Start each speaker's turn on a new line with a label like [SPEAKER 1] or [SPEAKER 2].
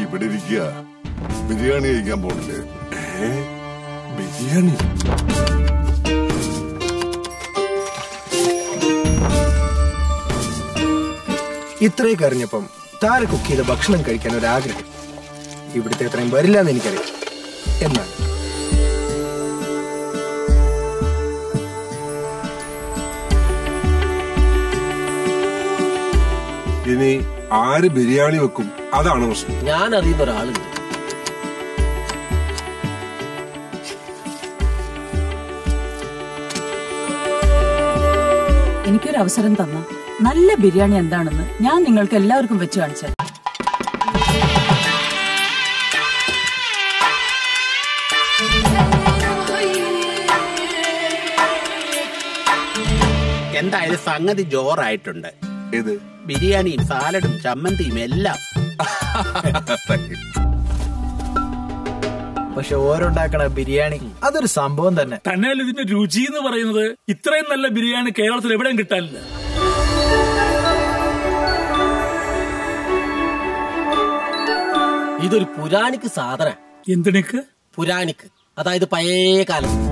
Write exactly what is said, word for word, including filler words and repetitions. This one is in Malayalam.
[SPEAKER 1] ഇവിടെ ഇരിക്കുക. ബിരിയാണി കഴിക്കാൻ പോണില്ലേ? ബിരിയാണി
[SPEAKER 2] ഇത്രയൊക്കെ അറിഞ്ഞപ്പം താര കുക്ക് ചെയ്ത ഭക്ഷണം കഴിക്കാൻ ഒരാഗ്രഹം. ഇവിടുത്തെ അത്രയും വരില്ല എന്ന് എനിക്കറിയാം. എന്നാൽ
[SPEAKER 1] ഇനി ആര് ബിരിയാണി വെക്കും അതാണ് പ്രശ്നം.
[SPEAKER 3] ഞാൻ അറിയുന്ന ഒരാളുണ്ട്.
[SPEAKER 4] എനിക്കൊരു അവസരം തന്ന നല്ല ബിരിയാണി എന്താണെന്ന് ഞാൻ നിങ്ങൾക്ക് എല്ലാവർക്കും വെച്ച് കാണിച്ചു.
[SPEAKER 3] എന്തായാലും സംഗതി ജോറായിട്ടുണ്ട്.
[SPEAKER 1] ഏത്?
[SPEAKER 3] ബിരിയാണിയും സാലഡും ചമ്മന്തിയും എല്ലാം.
[SPEAKER 2] പക്ഷെ ഓരോണ്ടാക്കണ ബിരിയാണി അതൊരു സംഭവം തന്നെ.
[SPEAKER 5] തന്നെയല്ല ഇതിന്റെ രുചി എന്ന് പറയുന്നത്. ഇത്രയും നല്ല ബിരിയാണി കേരളത്തിൽ എവിടെയും കിട്ടാനില്ല.
[SPEAKER 3] ഇതൊരു പുരാണിക്ക് സാധന.
[SPEAKER 5] എന്തിനക്ക്?
[SPEAKER 3] പുരാണിക്ക്, അതായത് പഴയ കാലം.